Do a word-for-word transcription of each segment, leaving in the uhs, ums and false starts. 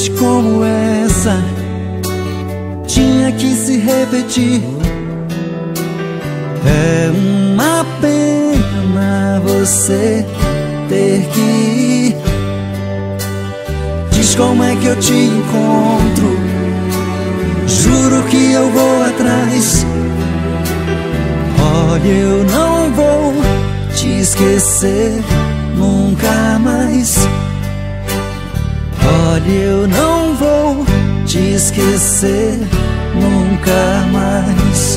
noite como essa tinha que se repetir. É uma pena você ter que ir. Diz como é que eu te encontro, juro que eu vou atrás. Olha, eu não vou te esquecer nunca mais. Olha, eu não vou te esquecer nunca mais.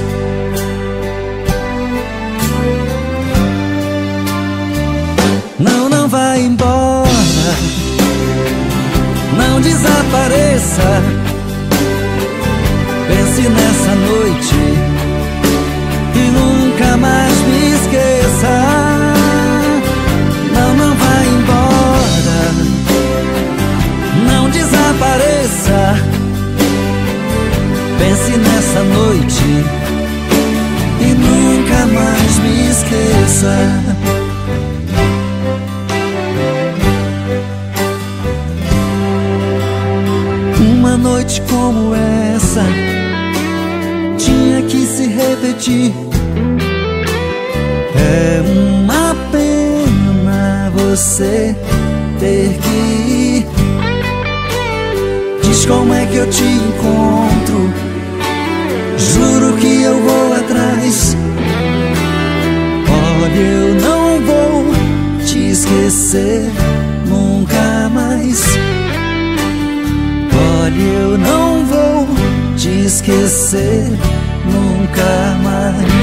Não, não vai embora, não desapareça. Pense nessa noite e nunca mais me esqueça. Não, não vai embora, não desapareça. Pense nessa noite e nunca mais me esqueça. Uma noite como essa tinha que se repetir. É uma pena você ter que ir. Diz como é que eu te encontro, juro que eu vou atrás. Olha, eu não vou te esquecer nunca mais. Olha, eu não vou te esquecer nunca mais.